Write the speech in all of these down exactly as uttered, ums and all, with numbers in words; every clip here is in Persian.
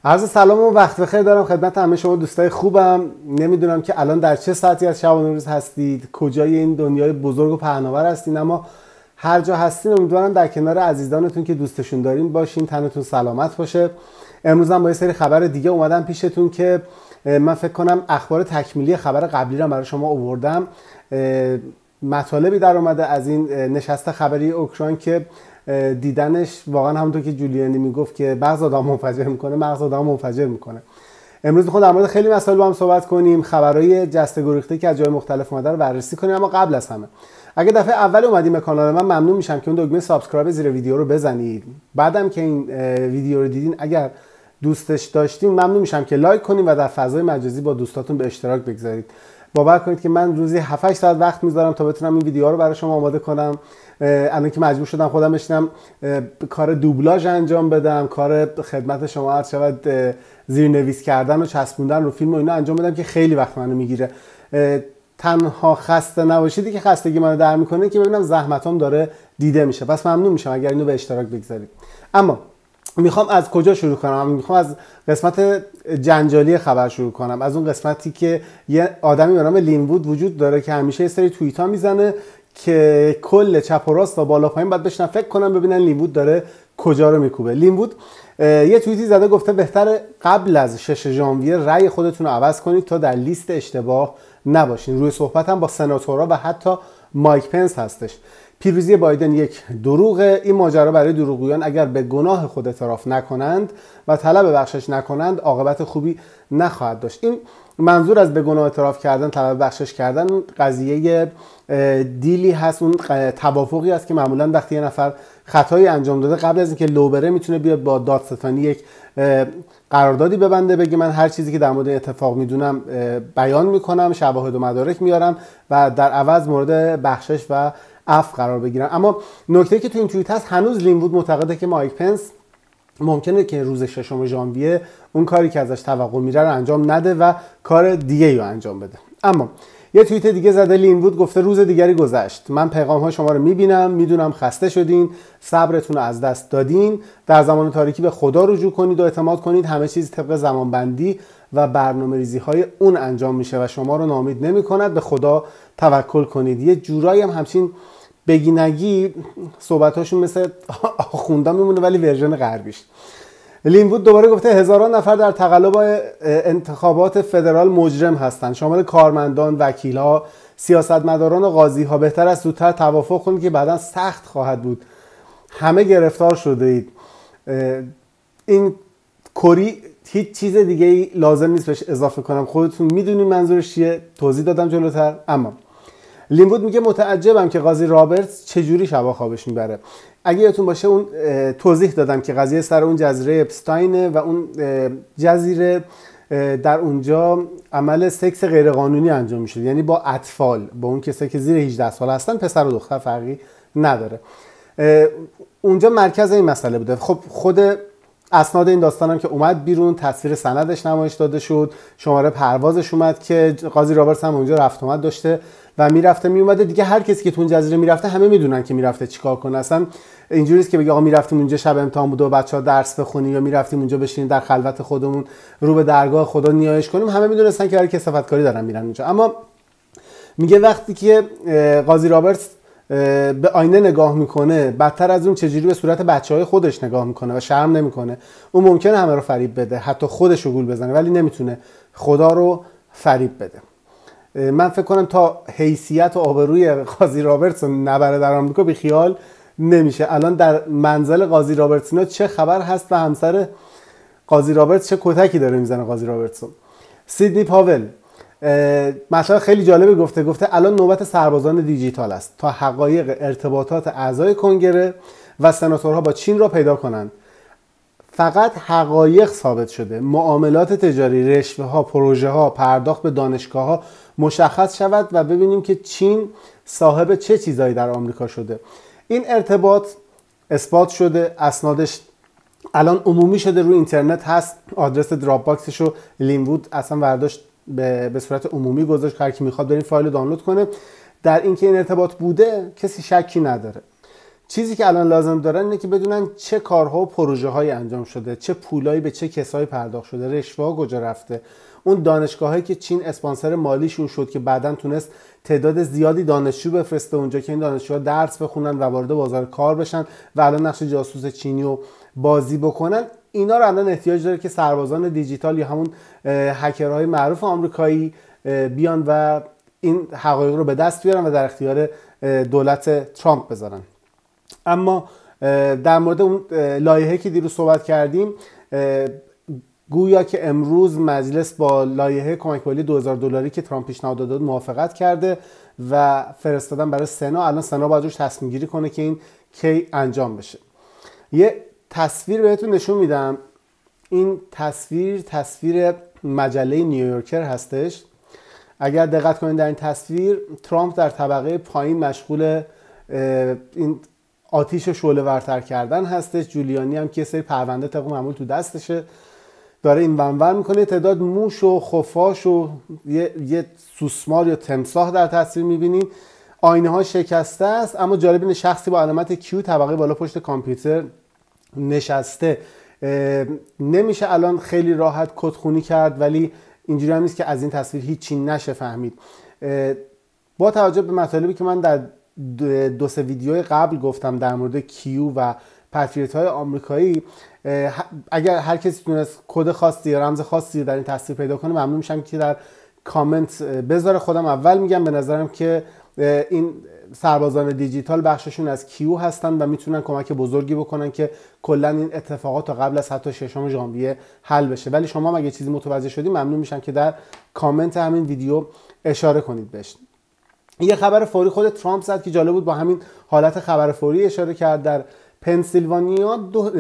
عرض سلام و وقت بخیر دارم خدمت همه شما دوستای خوبم. نمیدونم که الان در چه ساعتی از شب و روز هستید، کجای این دنیای بزرگ و پهناور هستین، اما هر جا هستین امیدوارم در کنار عزیزانتون که دوستشون دارین باشین، تنتون سلامت باشه. امروز هم با یه سری خبر دیگه اومدم پیشتون که من فکر کنم اخبار تکمیلی خبر قبلی رو برای شما آوردم. مطالبی در اومده از این نشست خبری اوکراین که دیدنش واقعا همونطور که جولیانی میگفت که مغز آدم منفجر میکنه، مغز آدم منفجر میکنه. امروز میخوام در مورد خیلی مسائل با هم صحبت کنیم، خبرهای جسته گریخته که از جای مختلف اومده رو بررسی کنیم. اما قبل از همه اگه دفعه اول اومدین به کانال من، ممنون میشم که اون دکمه سابسکرایب زیر ویدیو رو بزنید. بعدم که این ویدیو رو دیدین اگر دوستش داشتین ممنون میشم که لایک کنین و در فضای مجازی با دوستاتون به اشتراک بگذارید. باور کنید که من روزی هفت هشت ساعت وقت میذارم تا بتونم این ویدیوها رو برای شما آماده کنم. الان که مجبور شدم خودم بشینم کار دوبلاژ انجام بدم، کار خدمت شما عرض شود زیرنویس کردن و چسبوندن رو فیلم و اینا انجام بدم که خیلی وقت منو میگیره. تنها خسته نباشیدی که خستگی منو در میکنه که ببینم زحمتام داره دیده میشه. پس ممنون میشم اگر اینو به اشتراک بگذارید. اما میخوام از کجا شروع کنم؟ میخوام از قسمت جنجالی خبر شروع کنم، از اون قسمتی که یه آدمی به نام لینوود وجود داره که همیشه یه سری توییت ها میزنه که کل چپ و راست و بالا پایین باید بشنن فکر کنم ببینن لینوود داره کجا رو میکوبه. لینوود یه توییتی زده گفته بهتره قبل از شش ژانویه رأی خودتون رو عوض کنید تا در لیست اشتباه نباشین. روی صحبت هم با سناتورها و حتی مایک پنس هستش. پیروزی بایدن یک دروغه. این ماجرا برای دروغگویان اگر به گناه خود اعتراف نکنند و طلب بخشش نکنند عاقبت خوبی نخواهد داشت. این منظور از به گناه اعتراف کردن، طلب بخشش کردن، قضیه دیلی هست، اون توافقی است که معمولا وقتی یه نفر خطایی انجام داده قبل از اینکه لو بره میتونه بیاد با دادستانی یک قراردادی ببنده، بگه من هر چیزی که در مورد اتفاق میدونم بیان میکنم، شواهد و مدارک میارم و در عوض مورد بخشش و عفو قرار بگیرن. اما نکته که تو این توییت هست، هنوز لینوود معتقده که مایک پنس ممکنه که روز ششم ژانویه اون کاری که ازش توقع میره رو انجام نده و کار دیگه رو انجام بده. اما یه توییت دیگه زده لینوود، گفته روز دیگری گذشت، من پیغام های شما رو میبینم، میدونم خسته شدین، صبرتون رو از دست دادین، در زمان تاریکی به خدا رجوع کنید و اعتماد کنید همه چیز طبق زمانبندی و برنامه‌ریزی های اون انجام میشه و شما رو ناامید نمی‌کند، به خدا توکل کنید. یه جورایی هم همچین بگینگی صحبتاشون مثل آخوندا میمونه ولی ورژن غربیش. لینوود دوباره گفته هزاران نفر در تقلب انتخابات فدرال مجرم هستند، شامل کارمندان، وکیل‌ها، سیاستمداران و قاضی‌ها. بهتر است زودتر توافق کنید که بعداً سخت خواهد بود. همه گرفتار شده اید. این کری هیچ چیز دیگه ای لازم نیست بهش اضافه کنم، خودتون میدونین منظورش چیه، توضیح دادم جلوتر. اما لینوود میگه متعجبم که قاضی رابرتس چجوری شبا خوابش میبره. اگه یادتون باشه اون توضیح دادم که قضیه سر اون جزیره اپستاینه و اون جزیره در اونجا عمل سکس غیرقانونی انجام میشه، یعنی با اطفال، با اون کسایی که زیر هجده سال هستن، پسر و دختر فرقی نداره. اونجا مرکز این مسئله بوده. خب خود اسناد این داستانم که اومد بیرون، تصویر سندش نمایش داده شد، شماره پروازش اومد که قاضی رابرتس هم اونجا رفت اومد داشته و میرفته میومده دیگه. هر کسی که تو اون جزیره میرفته همه میدونن که میرفته چیکار کنه. اصلا اینجوریه که بگه آقا میرفتیم اونجا شب امتحان بود و بچه‌ها درس بخونیم یا میرفتیم اونجا بشینیم در خلوت خودمون رو به درگاه خدا نیایش کنیم، همه میدونستن که هر کثافتکاری دارن میرن اونجا. اما میگه وقتی که قاضی رابرتس به آینه نگاه میکنه، بدتر از اون چجوری به صورت بچهای خودش نگاه میکنه و شرم نمیکنه. اون ممکنه همه رو فریب بده، حتی خودش رو گول بزنه، ولی نمیتونه خدا رو فریب بده. من فکر کنم تا حیثیت و آبروی قاضی رابرتس نبره در آمریکا بی خیال نمیشه. الان در منزل قاضی رابرتس اینا چه خبر هست و همسر قاضی رابرتس چه کتکی داره میزنه قاضی رابرتس. سیدنی پاول مثلا خیلی جالبه، گفته گفته الان نوبت سربازان دیجیتال است تا حقایق ارتباطات اعضای کنگره و سناتورها با چین را پیدا کنند. فقط حقایق ثابت شده، معاملات تجاری، رشوه ها، پروژه ها، پرداخت به دانشگاه ها مشخص شود و ببینیم که چین صاحب چه چیزایی در آمریکا شده. این ارتباط اثبات شده، اسنادش الان عمومی شده، روی اینترنت هست. آدرس دراپ باکسش رو لینوود اصلا برداشت به به صورت عمومی گذاشت، هر کی میخواد بریم فایل رو دانلود کنه. در اینکه این ارتباط بوده کسی شکی نداره. چیزی که الان لازم دارن اینه که بدونن چه کارها و پروژه های انجام شده، چه پولایی به چه کسایی پرداخت شده، رشوه ها کجا رفته، اون دانشگاهایی که چین اسپانسر مالیشون شد که بعداً تونست تعداد زیادی دانشجو بفرسته اونجا که این دانشجوها درس بخونن و وارد بازار کار بشن و الان نقش جاسوس چینی رو بازی بکنن. اینا رو الان احتیاج داره که سربازان دیجیتال یا همون هکرهای معروف آمریکایی بیان و این حقایق رو به دست بیارن و در اختیار دولت ترامپ بذارن. اما در مورد اون لایحه‌ای که دیروز صحبت کردیم، گویا که امروز مجلس با لایحه کمک مالی دو هزار دلاری که ترامپ پیشنهاد داده موافقت کرده و فرستادن برای سنا. الان سنا باید روش تصمیم گیری کنه که این کی انجام بشه. یه تصویر بهتون نشون میدم. این تصویر تصویر مجله نیویورکر هستش. اگر دقت کنید در این تصویر ترامپ در طبقه پایین مشغول این آتیش شعله ورتر کردن هستش. جولیانی هم که یه سری پرونده طبق معمول تو دستشه داره این ونور میکنه. تعداد موش و خفاش و یه, یه سوسمار یا تمساح در تصویر میبینید. آینه ها شکسته است، اما جالب اینه شخصی با علامت کیو طبقه بالا پشت کامپیوتر نشسته. نمیشه الان خیلی راحت کدخونی کرد، ولی اینجوری هم نیست که از این تصویر هیچی نشه فهمید. با توجه به مطالبی که من در دو سه ویدیوهای قبل گفتم در مورد کیو و پتریوت های آمریکایی، اگر هر کسی تونست کد خاصی یا رمز خاصی در این تصویر پیدا کنه ممنون میشم که در کامنت بذاره. خودم اول میگم به نظرم که این سربازان دیجیتال بخششون از کیو هستن و میتونن کمک بزرگی بکنن که کلا این اتفاقات تا قبل از حتی ششم ژانویه حل بشه. ولی شما هم اگه چیزی متوجه شدید ممنون میشم که در کامنت همین ویدیو اشاره کنید بهش. یه خبر فوری خود ترامپ زد که جالب بود، با همین حالت خبر فوری اشاره کرد. در پنسیلوانیا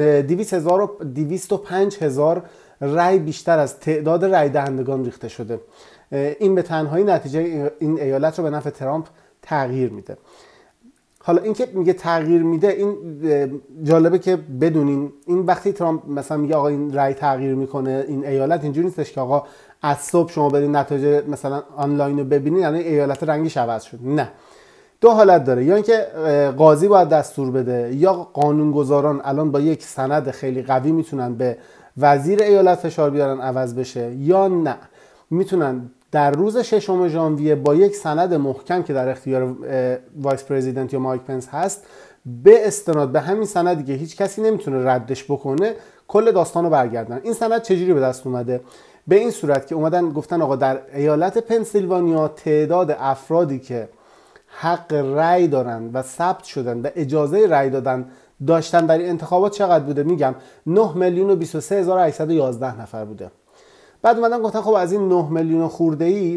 دویست و پنج هزار رای بیشتر از تعداد رای دهندگان ریخته شده. این به تنهایی نتیجه این ایالت رو به نفع ترامپ تغییر میده. حالا این که میگه تغییر میده، این جالبه که بدونین این وقتی ترامپ مثلا میگه آقا این رای تغییر میکنه این ایالت، اینجوری نیستش که آقا از صبح شما برین نتایج مثلا آنلاین رو ببینین یعنی ایالت رنگش عوض شد. نه، دو حالت داره. یا اینکه قاضی باید دستور بده یا قانونگذاران الان با یک سند خیلی قوی میتونن به وزیر ایالت فشار بیارن عوض بشه، یا نه میتونن در روز ششم ژانویه با یک سند محکم که در اختیار وایس پرزیدنت یا مایک پنس هست، به استناد به همین سندی که هیچ کسی نمیتونه ردش بکنه کل داستانو برگردن. این سند چجوری به دست اومده؟ به این صورت که اومدن گفتن آقا در ایالت پنسیلوانیا تعداد افرادی که حق رأی دارن و ثبت شدن و اجازه رأی دادن داشتن در این انتخابات چقدر بوده؟ میگم نه میلیون و بیست و سه هزار و هشتصد و یازده نفر بوده. بعد اومدن گفتن خب از این نه میلیون خورده ای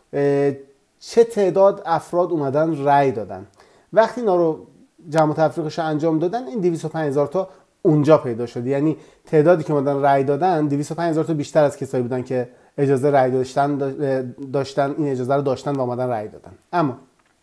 چه تعداد افراد اومدن رأی دادن. وقتی اینا رو جمع تفریقش انجام دادن این دویست و پنج هزار تا اونجا پیدا شد. یعنی تعدادی که اومدن رأی دادن دویست و پنج هزار تا بیشتر از کسایی بودن که اجازه رأی داشتن داشتن این اجازه رو داشتن و اومدن رأی دادن. اما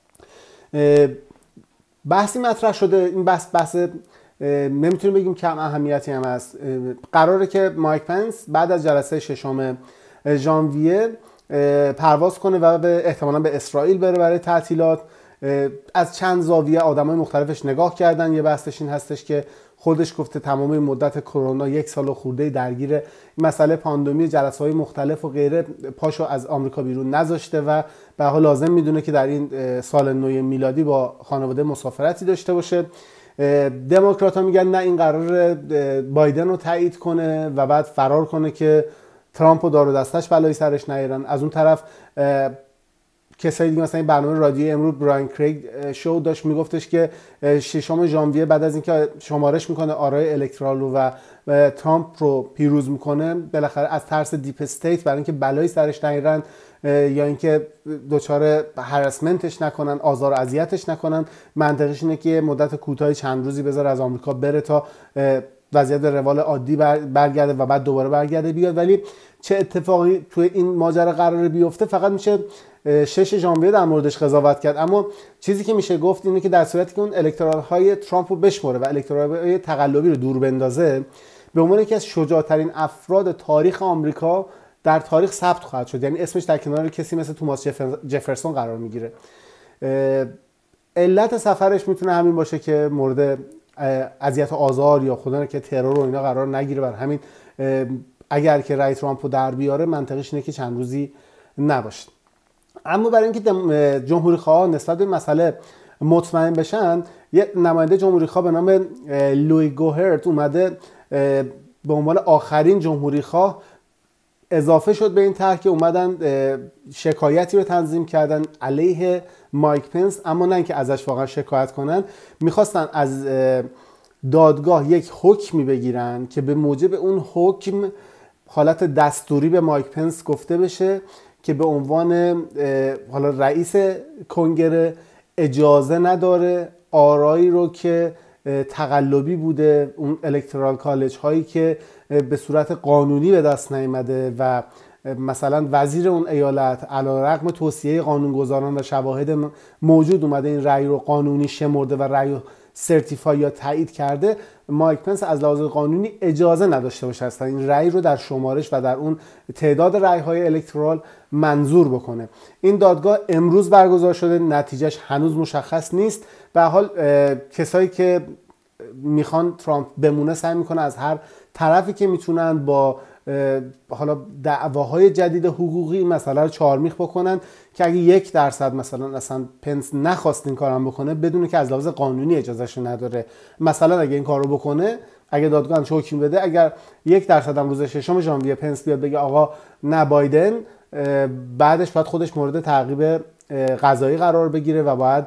بحثی مطرح شده. این بحث بحث نمیتونیم بگیم کم اهمیتی هم هست. قراره که مایک پنس بعد از جلسه ششم ژانویه پرواز کنه و به احتمالاً به اسرائیل بره برای تعطیلات. از چند زاویه آدمای مختلفش نگاه کردن. یه بحثش این هستش که خودش گفته تمام مدت کرونا یک سال و خورده درگیر مسئله پاندمی، جلسه‌های مختلف و غیره پاشو از آمریکا بیرون نذاشته و به حال لازم میدونه که در این سال نو میلادی با خانواده مسافرتی داشته باشه. دموکرات‌ها میگن نه، این قرار بایدن رو تایید کنه و بعد فرار کنه که ترامپ و دار و دستش بلایی سرش نیارن. از اون طرف کسایی دیگه مثلا این برنامه رادیویی امروز براین کریگ شو داشت میگفتش که ششم ژانویه بعد از اینکه شمارش میکنه آرای الکترال و ترامپ رو پیروز میکنه، بالاخره از ترس دیپ استیت برای اینکه بلایی سرش نیارن یا اینکه دچار هراسمنتش نکنن، آزار و اذیتش نکنن، منطقش اینه که مدت کوتاهی چند روزی بذاره از آمریکا بره تا وضعیت به روال عادی برگرده و بعد دوباره برگرده بیاد. ولی چه اتفاقی توی این ماجرا قراره بیفته فقط میشه شش ژانویه در موردش قضاوت کرد. اما چیزی که میشه گفت اینه که در صورتی که اون الکترال های ترامپ رو بشمره و الکترال های تقلبی رو دور بندازه، به عنوان یکی از شجاعترین افراد تاریخ آمریکا در تاریخ ثبت خواهد شد. یعنی اسمش در کنار کسی مثل توماس جفرسون قرار میگیره. علت سفرش میتونه همین باشه که مورد اذیت و آزار یا خدا نکنه ترور و اینا قرار نگیره. بر همین اگر که رای ترامپو در بیاره منطقش اینه که چند روزی نباشه. اما برای اینکه جمهوری خواه نسبت به مسئله مطمئن بشن، یه نماینده جمهوری خواه به نام لوی گوهرت اومده به عنوان آخرین جمهوری خواه اضافه شد به این طرح که اومدن شکایتی رو تنظیم کردن علیه مایک پنس، اما نه اینکه ازش واقعا شکایت کنن، میخواستن از دادگاه یک حکمی بگیرن که به موجب اون حکم حالت دستوری به مایک پنس گفته بشه که به عنوان حالا رئیس کنگره اجازه نداره آرایی رو که تقلبی بوده، اون الکترال کالج هایی که به صورت قانونی به دست نیامده و مثلا وزیر اون ایالت علیرغم توصیه قانونگذاران و شواهد موجود اومده این رأی رو قانونی شمرده و رأی رو سرتیفای یا تایید کرده، مایک پنس از لحاظ قانونی اجازه نداشته باشه اصلا این رأی رو در شمارش و در اون تعداد رأی‌های الکترال منظور بکنه. این دادگاه امروز برگزار شده، نتیجهش هنوز مشخص نیست. به هر حال کسایی که میخوان ترامپ بمونه سعی میکنه از هر طرفی که میتونن با حالا دعواهای جدید حقوقی مثلا رو چارمیخ بکنن که اگه یک درصد مثلا اصلا پنس نخواست این کارم بکنه بدونه که از لحاظ قانونی اجازهش نداره. مثلا اگه این کار رو بکنه، اگه دادگاه هم حکم بده، اگر یک درصد هم روز ششم ژانویه پنس بیاد بگه آقا نه بایدن، بعدش باید خودش مورد تعقیب قضایی قرار بگیره و باید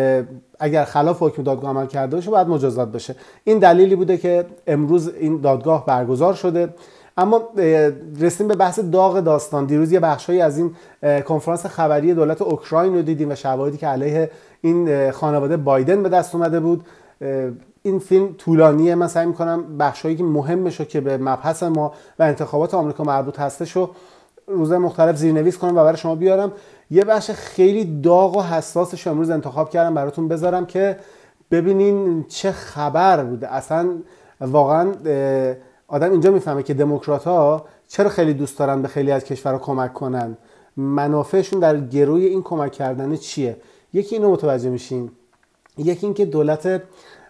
اگر خلاف حکم دادگاه عمل کرده باشه باید مجازات بشه. این دلیلی بوده که امروز این دادگاه برگزار شده. اما رسیم به بحث داغ داستان. دیروز یه بخشایی از این کنفرانس خبری دولت اوکراین رو دیدیم و شواهدی که علیه این خانواده بایدن به دست اومده بود. این فیلم طولانیه، من سعی می‌کنم بخشایی که مهمشو که به مبحث ما و انتخابات آمریکا مربوط هستشو روزهای مختلف زیرنویس کنم و برای شما بیارم. یه بخش خیلی داغ و حساسش امروز انتخاب کردم براتون بذارم که ببینین چه خبر بوده. اصلا واقعا آدم اینجا میفهمه که دموکرات‌ها چرا خیلی دوست دارن به خیلی از کشورها کمک کنن، منافعشون در گروی این کمک کردن چیه. یکی اینو متوجه میشین، یکی این که دولت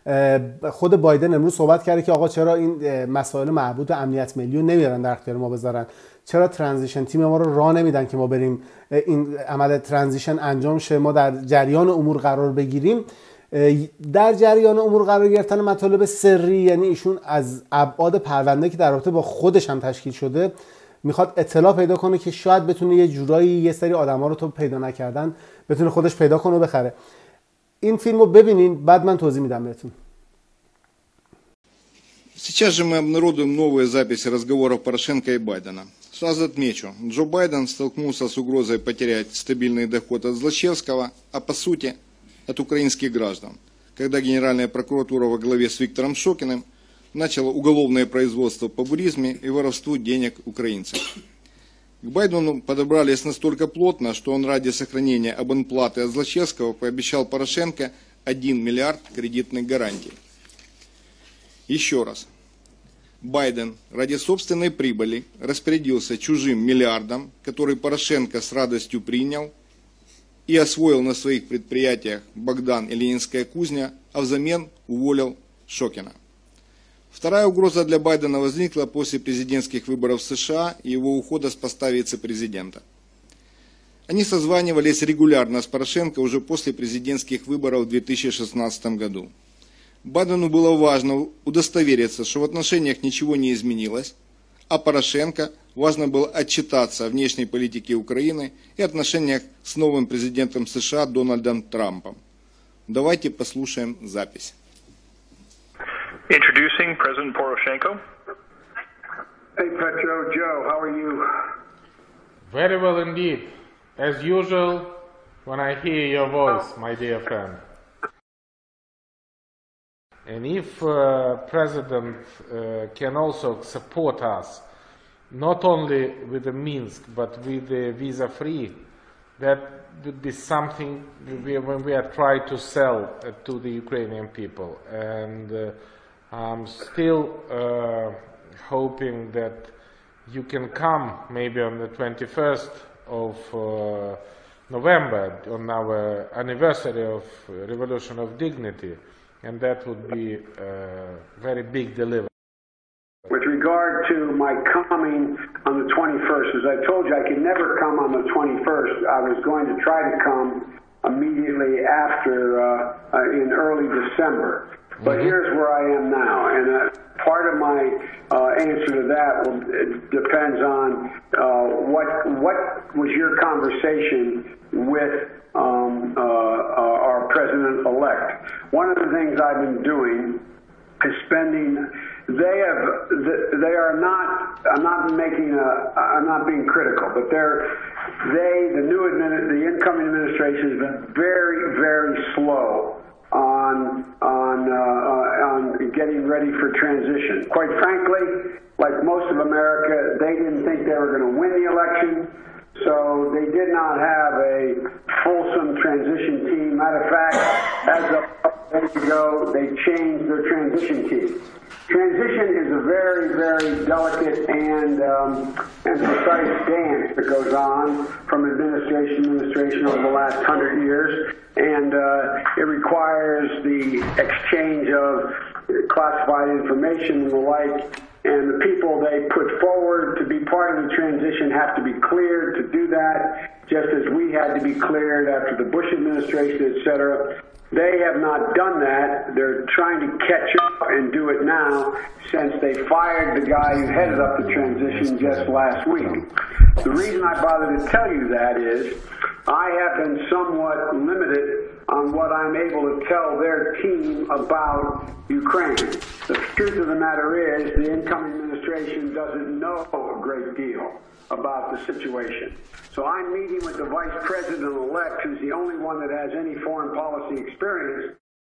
خود بایدن امروز صحبت کرده که آقا چرا این مسائل مربوط به امنیت ملی رو نمیارن در اختیار ما بذارن، چرا ترانزیشن تیم ما رو راه نمیدن که ما بریم این عمل ترانزیشن انجام شه، ما در جریان امور قرار بگیریم. در جریان امور قرار گرفتن مطالب سری، یعنی ایشون از ابعاد پرونده که در رابطه با خودش هم تشکیل شده میخواد اطلاع پیدا کنه که شاید بتونه یه جورایی یه سری آدما رو تو پیدا نکردن بتونه خودش پیدا کنه و بخره. این فیلمو ببینین بعد من توضیح میدم بهتون. Сейчас же мы обнародуем новые записи разговоров Порошенко и Байдена. Сразу отмечу, Джо Байден столкнулся с угрозой потерять стабильный доход от Злочевского, а по сути от украинских граждан, когда Генеральная прокуратура во главе с Виктором Шокиным начала уголовное производство по буризме и воровству денег украинцев. К Байдену подобрались настолько плотно, что он ради сохранения абонплаты от Злочевского пообещал Порошенко один миллиард кредитных гарантий. Еще раз. Байден ради собственной прибыли распорядился чужим миллиардом, который Порошенко с радостью принял и освоил на своих предприятиях Богдан и Ленинская кузня, а взамен уволил Шокина. Вторая угроза для Байдена возникла после президентских выборов в США и его ухода с поста вице-президента. Они созванивались регулярно с Порошенко уже после президентских выборов в две тысячи шестнадцатом году. Байдену было важно удостовериться, что в отношениях ничего не изменилось, а Порошенко важно было отчитаться о внешней политике Украины и отношениях с новым президентом США Дональдом Трампом. Давайте послушаем запись. Introducing President Poroshenko. Hey Petro, Joe, how are you? Very well indeed. As usual, when I hear your voice, my dear friend. And if uh, President uh, can also support us, not only with the Minsk, but with the visa-free, that would be something we, when we are trying to sell uh, to the Ukrainian people. And uh, I'm still uh, hoping that you can come maybe on the twenty-first of uh, November, on our anniversary of Revolution of Dignity, and that would be a very big delivery. With regard to my coming on the twenty-first, as I told you, I could never come on the twenty-first. I was going to try to come immediately after, uh, uh, in early December. But mm-hmm. here's where I am now, and uh, part of my uh, answer to that will, it depends on uh, what what was your conversation with um, uh, uh, our president-elect. One of the things I've been doing is spending. They have. They are not. I'm not making a. I'm not being critical, but they're. They, the new admin, the incoming administration, has been very, very slow on on uh, on getting ready for transition. Quite frankly, like most of America, they didn't think they were going to win the election, so they did not have a fulsome transition team. Matter of fact, as of days ago, they changed their transition team. Transition is a very, very delicate and um, and precise dance that goes on from administration to administration over the last hundred years, and uh, it requires the exchange of classified information and the like. And the people they put forward to be part of the transition have to be cleared to do that, just as we had to be cleared after the Bush administration, et cetera. They have not done that. They're trying to catch up and do it now, since they fired the guy who headed up the transition just last week. The reason I bother to tell you that is I have been somewhat limited on what I'm able to tell their team about Ukraine. The truth of the matter is the incoming administration doesn't know a great deal about the situation. So I'm meeting with the vice president-elect, who's the only one that has any foreign policy experience.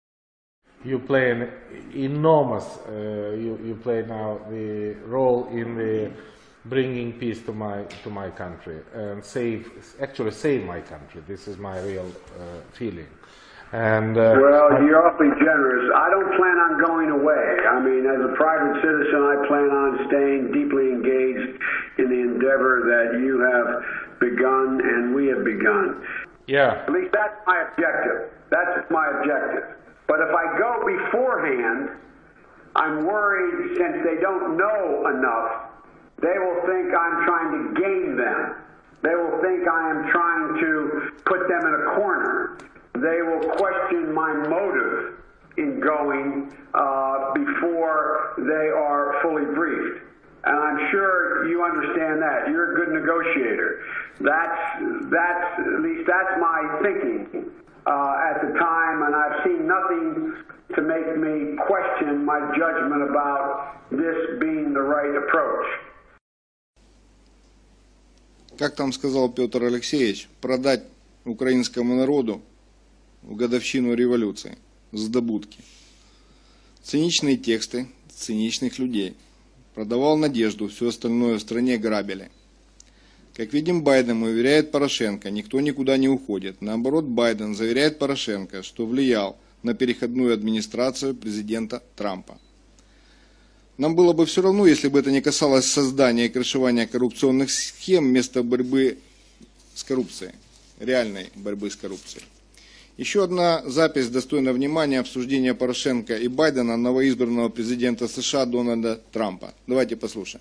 You play an enormous, uh, you, you play now the role in the bringing peace to my to my country and save, actually save my country. This is my real uh, feeling. And uh, well, you're awfully generous. I don't plan on going away. I mean, as a private citizen, I plan on staying deeply engaged in the endeavor that you have begun and we have begun. Yeah. At least that's my objective. That's my objective. But if I go beforehand, I'm worried, since they don't know enough, they will think I'm trying to game them. They will think I am trying to put them in a corner. They will question my motive in going uh, before they are fully briefed. And I'm sure you understand that. You're a good negotiator. That's, that's at least that's my thinking uh, at the time, and I've seen nothing to make me question my judgment about this being the right approach. Как там сказал Петр Алексеевич, продать украинскому народу в годовщину революции с добудки. Циничные тексты циничных людей. Продавал надежду, все остальное в стране грабили. Как видим, Байден уверяет Порошенко, никто никуда не уходит. Наоборот, Байден заверяет Порошенко, что влиял на переходную администрацию президента Трампа. Нам было бы все равно, если бы это не касалось создания и крышевания коррупционных схем вместо борьбы с коррупцией, реальной борьбы с коррупцией. Еще одна запись достойна внимания: обсуждения Порошенко и Байдена новоизбранного президента США Дональда Трампа. Давайте послушаем.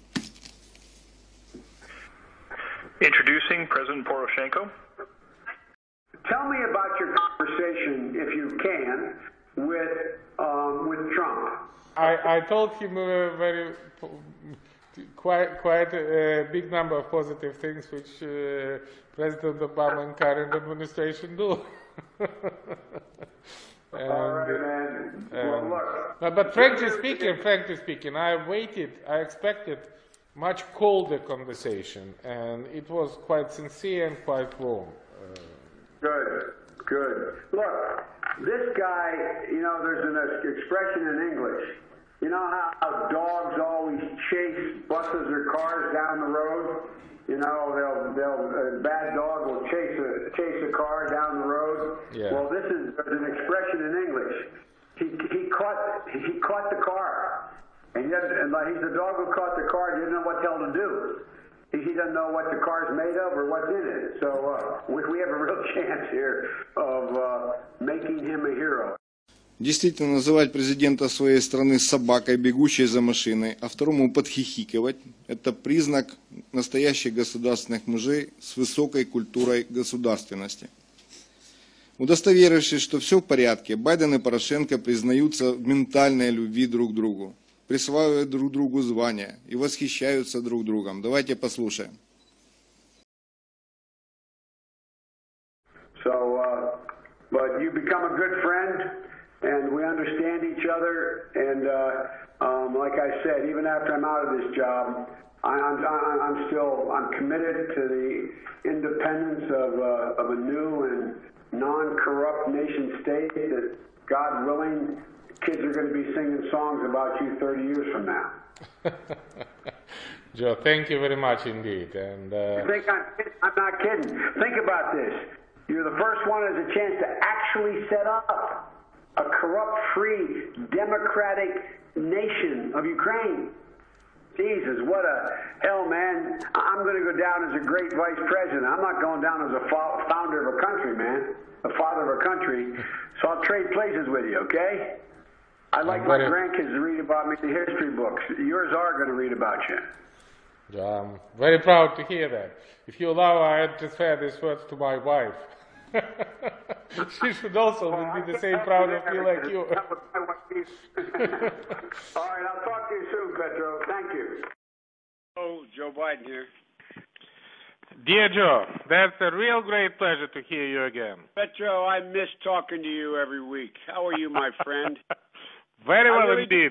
Introducing President Poroshenko. Tell me about your conversation, if you can, with um, with Trump. I, I told him a very quite quite a big number of positive things which uh, President Obama and current administration do. and, All right, man. Well, and, look. but, but frankly speaking, frankly speaking, I waited. I expected much colder conversation, and it was quite sincere and quite warm. Uh, Good, good. Look, this guy, you know, there's an expression in English. You know how dogs always chase buses or cars down the road? You know, they'll, they'll, a bad dog will chase a, chase a car down the road. Yeah. Well, this is there's an expression in English. He, he caught, he caught the car. And, yet, and like, he's the dog who caught the car, didn't know what the hell to do. He he doesn't know what the car's made of or what's in it. So uh, we, we have a real chance here of uh, making him a hero. Действительно, называть президента своей страны собакой, бегущей за машиной, а второму подхихикивать – это признак настоящих государственных мужей с высокой культурой государственности. Удостоверившись, что все в порядке, Байден и Порошенко признаются в ментальной любви друг к другу, присваивают друг другу звания и восхищаются друг другом. Давайте послушаем. So, uh, but you become a good friend. And we understand each other, and uh, um, like I said, even after I'm out of this job, I, I'm, I'm still I'm committed to the independence of, uh, of a new and non-corrupt nation state that, God willing, kids are going to be singing songs about you thirty years from now. Joe, thank you very much indeed. And uh... you think I'm, I'm not kidding. Think about this. You're the first one who has a chance to actually set up a corrupt, free, democratic nation of Ukraine. Jesus, what a hell, man. I'm going to go down as a great vice president. I'm not going down as a founder of a country, man, a father of a country. So I'll trade places with you, okay? I'd like my grandkids to read about me in the history books. Yours are going to read about you. I'm very proud to hear that. If you allow, I transfer these words to my wife. She should also well, be the same proud of me like you. All right, I'll talk to you soon, Petro. Thank you. Oh, Joe Biden here. Dear Joe, that's a real great pleasure to hear you again. Petro, I miss talking to you every week. How are you, my friend? Very well really indeed.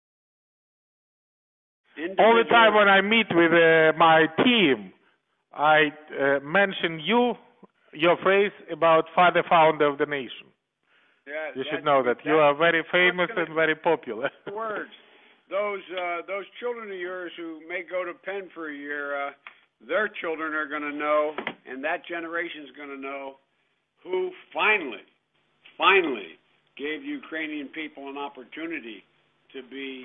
All the time when I meet with uh, my team, I uh, mention you, your phrase about father founder of the nation. Yeah, you should know that you are very famous and very popular. Words. Those uh, those children of yours who may go to Penn for a year, uh, their children are going to know, and that generation is going to know, who finally, finally gave Ukrainian people an opportunity to be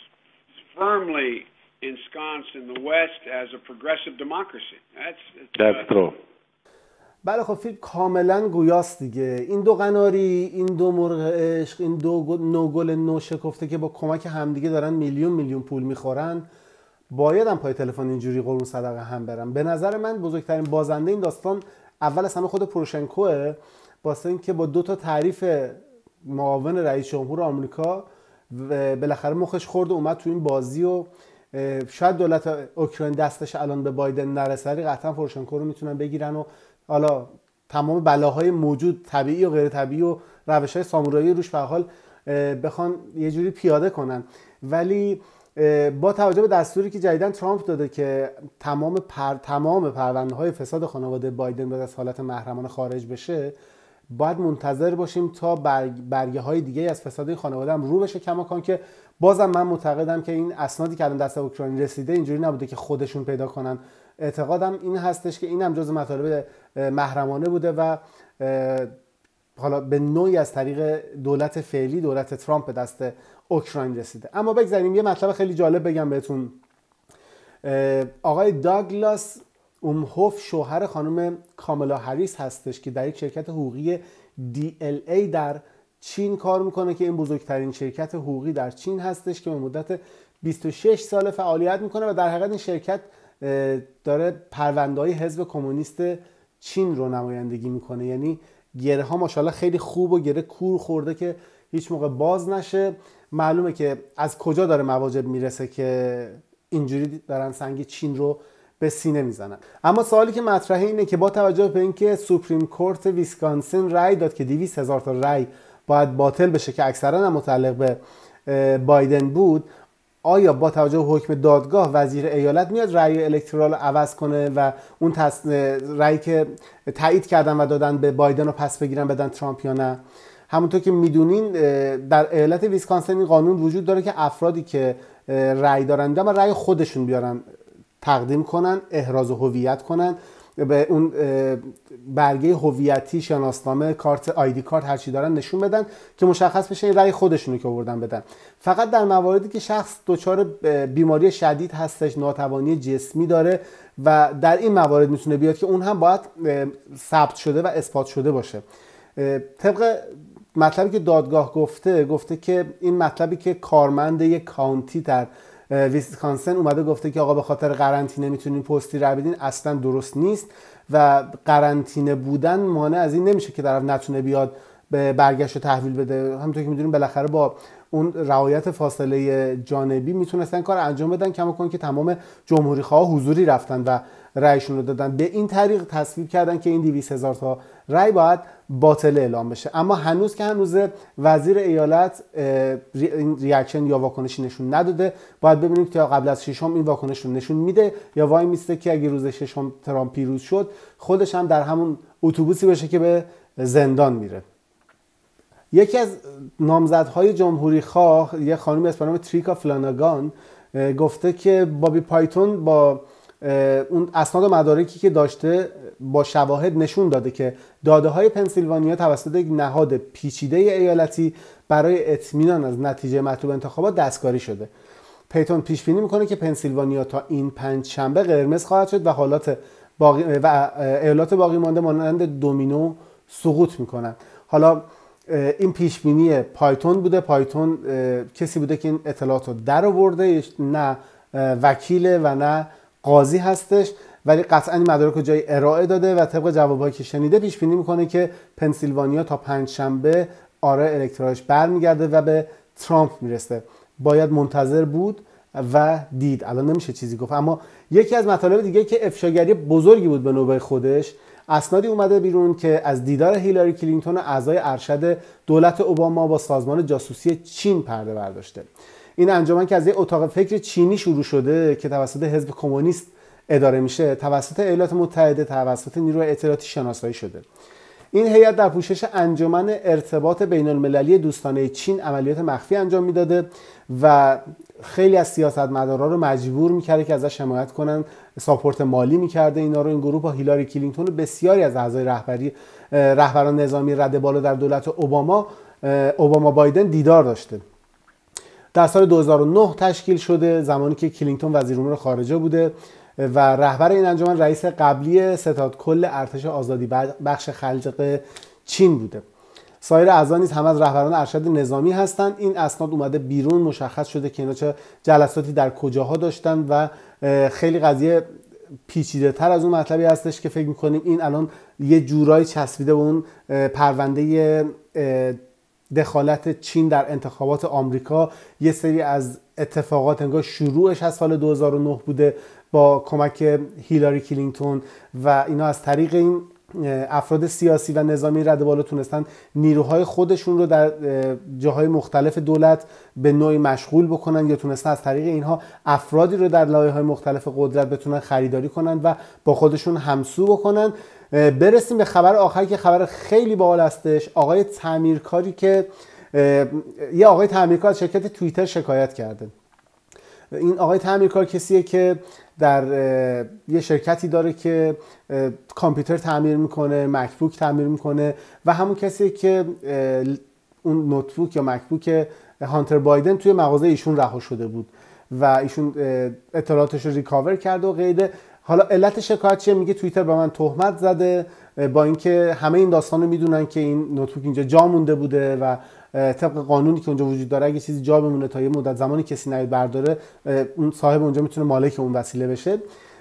firmly ensconced in the West as a progressive democracy. That's, That's uh, true. بله خب فیلم کاملا گویاست دیگه. این دو قناری، این دو مرغ عشق، این دو نوگل نو شکفته که با کمک همدیگه دارن میلیون میلیون پول میخورن، باید هم پای تلفن اینجوری قرون صدقه هم برن. به نظر من بزرگترین بازنده این داستان اول از همه خود پوروشنکوه، واسه اینکه با دو تا تعریف معاون رئیس جمهور آمریکا بالاخره مخش خورد و اومد تو این بازی و شاید دولت اوکراین دستش الان به بایدن نرسه، قطعا پوروشنکو رو میتونن بگیرن و حالا تمام بلاهای موجود طبیعی و غیر طبیعی و روش‌های سامورایی روش به حال بخوان یه جوری پیاده کنن. ولی با توجه به دستوری که جدیداً ترامپ داده که تمام پر تمام پرونده‌های فساد خانواده بایدن به از حالت محرمانه خارج بشه، باید منتظر باشیم تا برگ برگه های دیگه از فساد این خانواده هم رو بشه. کماکان که بازم من معتقدم که این اسنادی که الان دست اوکراین رسیده اینجوری نبوده که خودشون پیدا کنن. اعتقادم این هستش که این هم جزء مطالب محرمانه بوده و حالا به نوعی از طریق دولت فعلی، دولت ترامپ به دست اوکراین رسیده. اما بگذاریم یه مطلب خیلی جالب بگم بهتون. آقای داگلاس اومهوف شوهر خانم کامالا هریس هستش که در یک شرکت حقوقی دی ال ای در چین کار میکنه که این بزرگترین شرکت حقوقی در چین هستش که به مدت بیست و شش سال فعالیت میکنه و در حقیقت این شرکت داره پرونده‌های حزب کمونیست چین رو نمایندگی میکنه. یعنی گره ها ماشاءالله خیلی خوب و گره کور خورده که هیچ موقع باز نشه. معلومه که از کجا داره مواجب میرسه که اینجوری دارن سنگ چین رو به سینه میزنن. اما سوالی که مطرحه اینه که با توجه به اینکه سوپریم کورت ویسکانسین رأی داد که دویست هزار تا رأی باید باطل بشه که اکثرا هم متعلق به بایدن بود، آیا با توجه به حکم دادگاه وزیر ایالت میاد رأی الکترال رو عوض کنه و اون تص... رأی که تایید کردن و دادن به بایدن رو پس بگیرن بدن ترامپ یا نه؟ همونطور که میدونین در ایالت ویسکانسین این قانون وجود داره که افرادی که رأی دارن اما رأی خودشون بیارن تقدیم کنن، احراز هویت کنن به اون برگه هویتی، شناسنامه، کارت آیدی کارت هر چی دارن نشون بدن که مشخص بشه این رأی خودشونو که آوردن بدن. فقط در مواردی که شخص دچار بیماری شدید هستش، ناتوانی جسمی داره و در این موارد میتونه بیاد که اون هم باید ثبت شده و اثبات شده باشه. طبق مطلبی که دادگاه گفته گفته که این مطلبی که کارمند یک کانتی در ویسکانسن اومده گفته که آقا به خاطر قرنطینه میتونین پستی رای بدین اصلا درست نیست و قرنطینه بودن مانع از این نمیشه که طرف نتونه بیاد به برگشت و تحویل بده. همونطور که میدونیم بالاخره با اون رعایت فاصله جانبی میتونستن کار انجام بدن، کما کن که تمام جمهوری خواه حضوری رفتن و رأیشون رو دادن. به این طریق تصویب کردن که این دویست هزار تا رأی باید باطل اعلام بشه. اما هنوز که هنوز وزیر ایالت این ریاکشن یا واکنشی نشون نداده. باید ببینیم که قبل از ششم این واکنش رو نشون میده یا وای میسته که اگه روز ششم ترامپ پیروز شد خودش هم در همون اتوبوسی باشه که به زندان میره. یکی از نامزدهای جمهوری خواه یه خانمی به نام تریکا فلاناگان گفته که بابی پایتون با اون اسناد و مدارکی که داشته با شواهد نشون داده که داده های پنسیلوانیا توسط یک نهاد پیچیده ایالتی برای اطمینان از نتیجه مطلوب انتخابات دستکاری شده. پیتون پیش بینی میکنه که پنسیلوانیا تا این پنج شنبه قرمز خواهد شد و حالات باقی و ایالات باقی مانده مانند دومینو سقوط میکنن. حالا این پیش بینی پایتون بوده. پایتون کسی بوده که این اطلاعات رو در آورده، نه وکیل و نه قاضی هستش، ولی قطعا این مدارک رو جای ارائه داده و طبق جوابایی که شنیده پیش بینی میکنه که پنسیلوانیا تا پنج شنبه آرای الکترالش برمیگرده و به ترامپ میرسه. باید منتظر بود و دید. الان نمیشه چیزی گفت. اما یکی از مطالب دیگه که افشاگری بزرگی بود به نوبه خودش، اسنادی اومده بیرون که از دیدار هیلاری کلینتون و اعضای ارشد دولت اوباما با سازمان جاسوسی چین پرده برداشته. این انجمن که از یک اتاق فکر چینی شروع شده که توسط حزب کمونیست اداره میشه، توسط ایالات متحده توسط نیروی اطلاعاتی شناسایی شده. این هیئت در پوشش انجمن ارتباط بین المللی دوستانه چین عملیات مخفی انجام میداده و خیلی از سیاستمدارا رو مجبور میکرده که ازش حمایت کنن، ساپورت مالی میکرده اینا رو. این گروه با هیلاری کلینتون و بسیاری از اعضای رهبری رهبران نظامی رده بالا در دولت اوباما اوباما بایدن دیدار داشته. در سال دو هزار و نه تشکیل شده، زمانی که کلینتون وزیر امور خارجه بوده و رهبر این انجمن رئیس قبلی ستاد کل ارتش آزادی بخش خلق چین بوده. سایر اعضا نیز هم از رهبران ارشد نظامی هستند. این اسناد اومده بیرون، مشخص شده که اینا چه جلساتی در کجاها داشتن و خیلی قضیه پیچیده تر از اون مطلبی هستش که فکر میکنیم این الان یه جورایی چسبیده به اون پرونده دخالت چین در انتخابات آمریکا. یه سری از اتفاقات انگار شروعش از سال دو هزار و نه بوده با کمک هیلاری کلینتون و اینا از طریق این افراد سیاسی و نظامی رده بالا تونستن نیروهای خودشون رو در جاهای مختلف دولت به نوعی مشغول بکنن یا تونستن از طریق اینها افرادی رو در لایه‌های مختلف قدرت بتونن خریداری کنن و با خودشون همسو بکنن. برسیم به خبر آخری که خبر خیلی باحال هستش. آقای تعمیرکاری که یه آقای تعمیرکار از شرکت توییتر شکایت کرده. این آقای تعمیرکار کسیه که در یه شرکتی داره که کامپیوتر تعمیر میکنه، مکبوک تعمیر میکنه و همون کسیه که اون نوتبوک یا مکبوک هانتر بایدن توی مغازه ایشون رها شده بود و ایشون اطلاعاتش رو ریکاور کرده و غیره. حالا علت شکایت چیه؟ میگه توییتر به من تهمت زده، با اینکه همه این داستان رو میدونن که این نوتبوک اینجا جا مونده بوده و طبق قانونی که اونجا وجود داره اگه چیزی جا بمونه تا یه مدت زمانی کسی نیاد برداره، اون صاحب اونجا میتونه مالک اون وسیله بشه.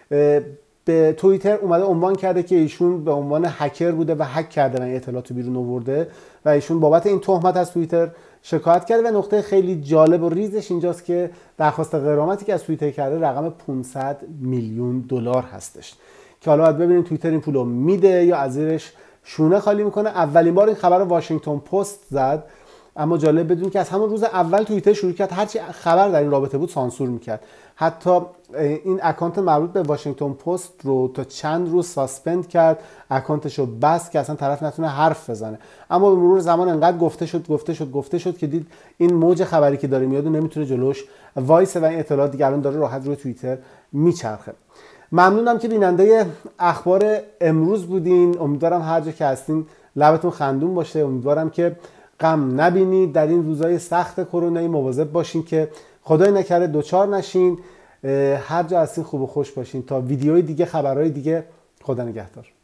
به توییتر اومده عنوان کرده که ایشون به عنوان هکر بوده و هک کرده و این اطلاعاتو بیرون آورده و ایشون بابت این تهمت از توییتر شکایت کرده. و نقطه خیلی جالب و ریزش اینجاست که درخواست غرامتی که از توییتر کرده رقم پانصد میلیون دلار هستش که حالا باید ببینیم توییتر این پولو میده یا از زیرش شونه خالی میکنه. اولین بار این خبر رو واشنگتن پست زد، اما جالب بدون که از همون روز اول توییتر شروع کرد هرچی خبر در این رابطه بود سانسور میکرد. حتی این اکانت مربوط به واشنگتن پست رو تا چند روز ساسپند کرد، اکانتش رو بست که اصلا طرف نتونه حرف بزنه. اما به مرور زمان انقدر گفته شد گفته شد گفته شد که دید این موج خبری که داره میاد و نمیتونه جلوش وایسه و این اطلاعات دیگه الان داره راحت روی توییتر میچرخه. ممنونم که بیننده اخبار امروز بودین. امیدوارم هر جا که هستین لبتون خندون باشه. امیدوارم که غم نبینید. در این روزهای سخت کرونایی مواظب باشین که خدای نکرده دوچار نشین. هر جا هستین خوب و خوش باشین. تا ویدیوهای دیگه، خبرهای دیگه، خدا نگهدار.